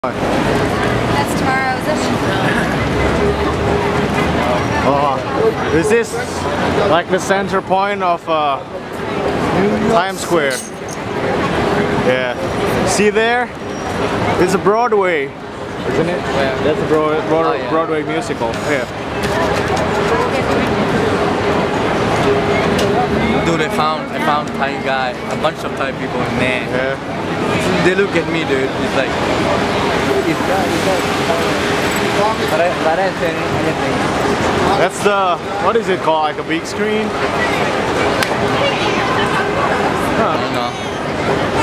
That's tomorrow, is it? Oh, is this like the center point of Times Square? Yeah. See there? It's a Broadway, isn't it? Yeah. That's a Broadway musical. Yeah. Dude, I found Thai guy, a bunch of Thai people in there. Yeah. They look at me, dude. It's like, this guy. But I didn't say anything. That's the, what is it called? Like a big screen? I don't know.